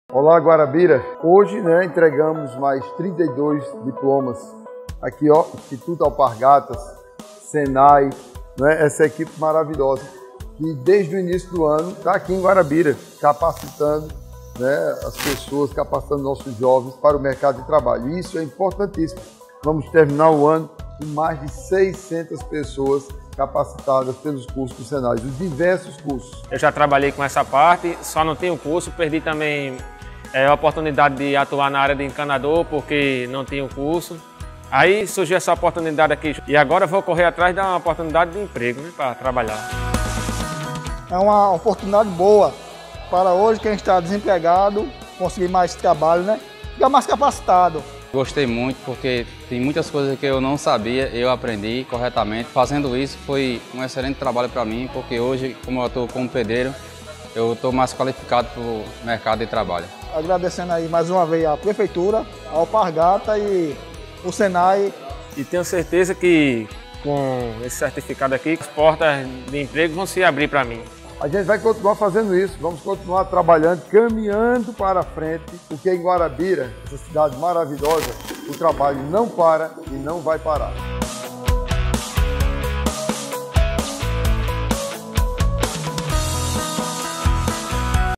Olá, Guarabira. Hoje, entregamos mais 32 diplomas. Aqui, Instituto Alpargatas, Senai, essa equipe maravilhosa que desde o início do ano está aqui em Guarabira, capacitando as pessoas, capacitando nossos jovens para o mercado de trabalho. Isso é importantíssimo. Vamos terminar o ano com mais de 600 pessoas capacitadas pelos cursos do Senai, os diversos cursos. Eu já trabalhei com essa parte, só não tenho curso, perdi também a oportunidade de atuar na área de encanador porque não tinha curso. Aí surgiu essa oportunidade aqui e agora vou correr atrás de uma oportunidade de emprego para trabalhar. É uma oportunidade boa para hoje quem está desempregado, conseguir mais trabalho, ficar mais capacitado. Gostei muito porque tem muitas coisas que eu não sabia, eu aprendi corretamente. Fazendo isso foi um excelente trabalho para mim, porque hoje, como eu estou como pedreiro, eu estou mais qualificado para o mercado de trabalho. Agradecendo aí mais uma vez a Prefeitura, a Alpargata e o Senai. E tenho certeza que com esse certificado aqui, as portas de emprego vão se abrir para mim. A gente vai continuar fazendo isso, vamos continuar trabalhando, caminhando para frente, porque em Guarabira, essa cidade maravilhosa, o trabalho não para e não vai parar.